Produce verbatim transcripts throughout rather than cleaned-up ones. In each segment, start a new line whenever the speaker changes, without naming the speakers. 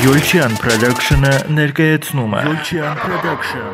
Yolchyan Production-ը ներկայացնում է Yolchyan Production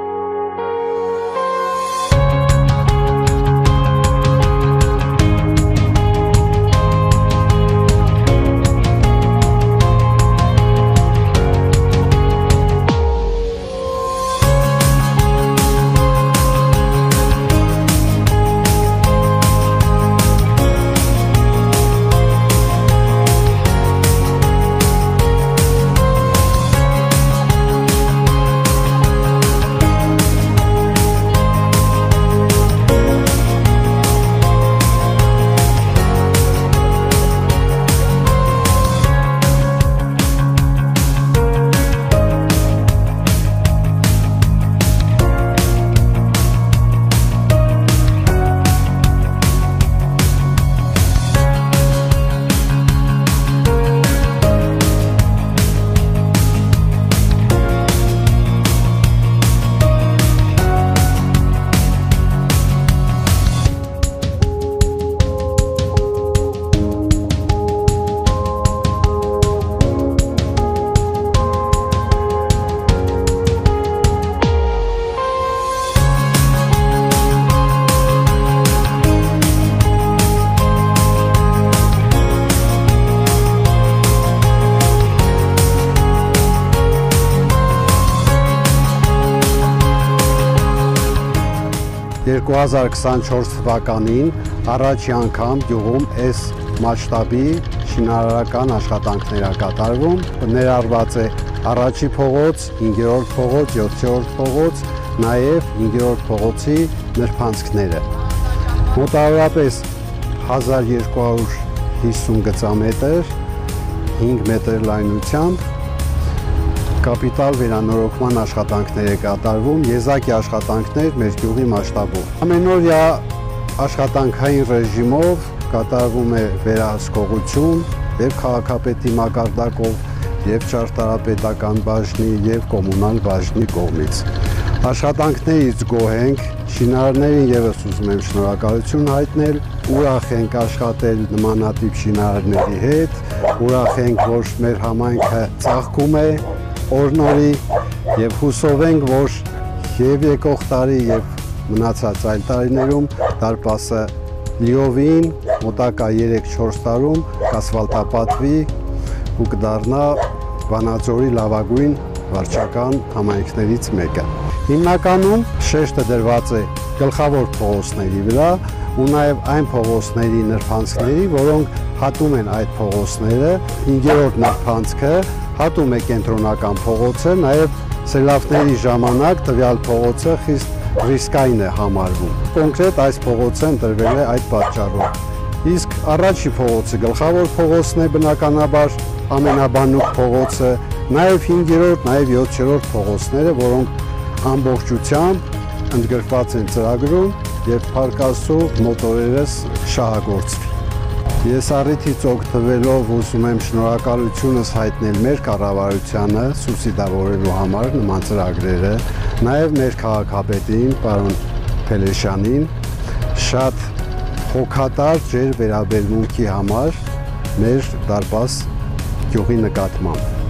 երկու հազար քսանչորս թվականին առաջի անգամ գյուղում այս մասշտաբի շինարարական աշխատանքներ կատարվում, ներառված է առաջի փողոց, հինգերորդ փողոց, յոթերորդ փողոց, նաև հինգերորդ փողոցի նրբանցքները։ Մոտավորապես հազար երկու հարյուր հիսուն գծամետր, հինգ մետր լայնությամբ կապիտալ վերանորոգման աշխատանքներ է կատարվում, եզակի աշխատանքներ մեր գյուղի մասշտաբով։ Ամենօրյա աշխատանքային ռեժիմով կատարվում է վերահսկողություն և քաղաքապետի մակարդակով և ճարտարապետական բաժնի և կոմունալ բաժնի կողմից։ Աշխատանքներից գոհ ենք, շինարարներին ևս ուզում եմ շնորհակալություն հայտնել, ուրախ ենք աշխատել նմանատիպ շինարարների հետ, ուրախ ենք, որ մեր համայնքը ծաղկում է օրնորի և հուսով ենք, որ և եկող տարի և մնացած այլ տարիներում Դարպասը լիովին մոտակա երեք-չորս տարում կասֆալտապատվի ու կդառնա Վանաձորի լավագույն վարչական համայնքներից մեկը։ Հիմնականում շեշտը դրված է գլխավոր փողոցների վրա ու նաև այն փողոցների նրբանցքների, որոնք հատում են այդ փողոցները, հինգերորդ նրբանցքը հատում է կենտրոնական փողոցը, նաև սելավների ժամանակ տվյալ փողոցը խիստ ռիսկային է համարվում։ Կոնկրետ այս փողոցը ընտրվել է այդ պատճառով։ Իսկ առաջի փողոցը գլխավոր փողոցն է բնականաբար ամենաբանուկ փողոցը, նաև հինգերորդ, նաև յոթերորդ փողոցները, որոնք ամբողջությամբ ընդգրկված են ծրագրում և փառք Աստծո մոտորերս շահագործվի։ Ես առիթից օգտվելով ուզում եմ շնորհակալությունս հայտնել մեր կառավարությանը սուբսիդավորելու համար նման ծրագրերը, նաև մեր քաղաքապետին, պարոն Փելեշյանին, շատ հոգատար ջեր վերաբերմունքի համար մեր Դարպաս գյուղի նկատմամբ։